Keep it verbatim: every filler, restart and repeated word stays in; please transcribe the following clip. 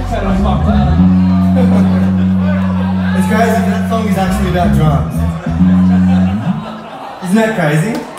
It's crazy, that song is actually about drums. Isn't that crazy?